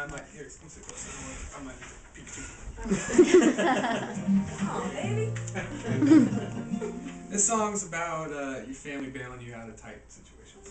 I might, here, let me sit closer. I might need to peek too. Oh, baby. This song's about your family bailing you out of tight situations.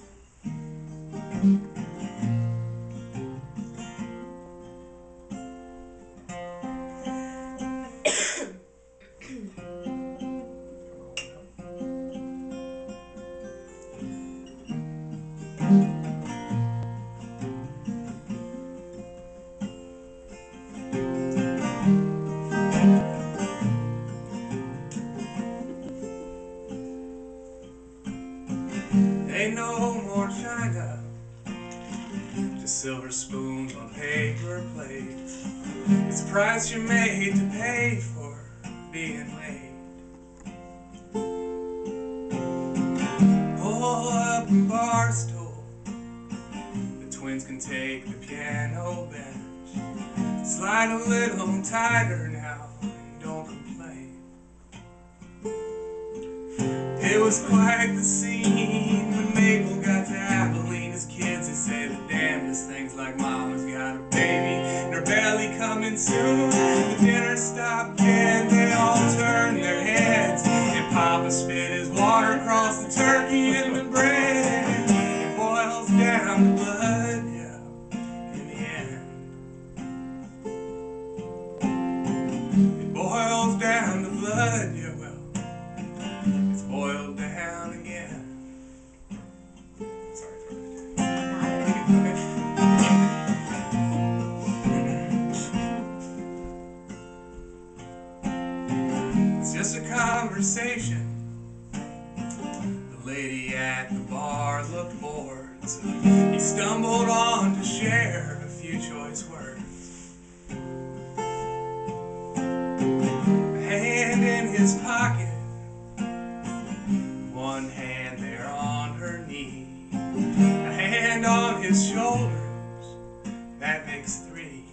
Ain't no more China, just silver spoons on paper plates. It's the price you're made to pay for being late. Pull up in Barstool, the twins can take the piano bench. Slide a little tighter now, and don't complain. It was quite the scene when Mabel got to Abilene. As kids, they say the damnedest things, like mama's got a baby and her belly coming soon. The dinner stopped and they all turned their heads, and Papa spit his water across the turkey and the bread. It boils down to blood, yeah, in the end. It boils down to blood, yeah, well, it's boiled down again. Sorry for that. It's just a conversation. The lady at the bar looked bored, so he stumbled on to share a few choice words. A hand in his pocket, one hand there on her knee, a hand on his shoulders, that makes three.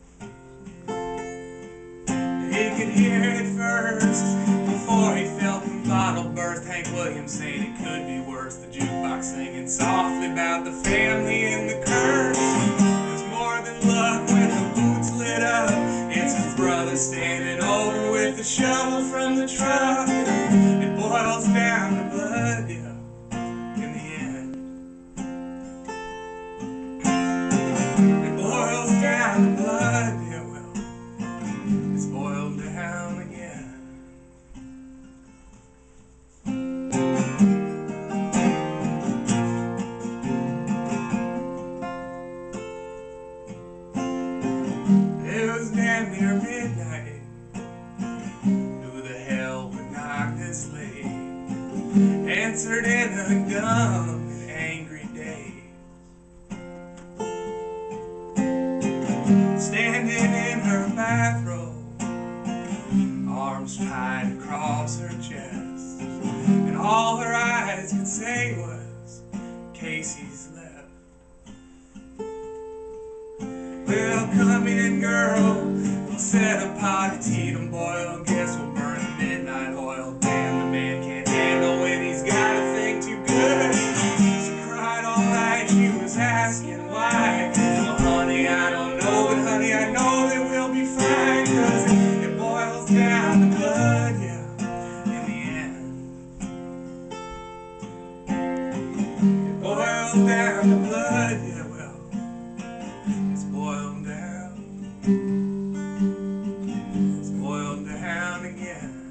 He could hear it first before he felt the bottle burst. Hank Williams saying it could be worse. The jukebox singing softly about the family and the curse. There's more than luck when the boots lit up. It's his brother standing over with the shovel from the truck. It boils down to blood, yeah, in the end. It boils down to blood, yeah, well, it's boiled down again. It was damn near midnight. Who the hell would knock this late? Answered in a dumb and angry daze. Standing in her bathrobe, arms tied across her chest, and all her eyes could say was, Casey's left. Well, come in, girl, we'll set a pot of tea and boil. Guess we'll burn the midnight oil. Damn, the man can't handle when he's got a thing too good. She cried all night, she was asking why. Well, honey, I don't know, but honey, I know that we'll be fine, 'cause it boils down to blood, yeah, in the end. It boils down to blood, yeah, well, it's boiled down. It's boiled down again.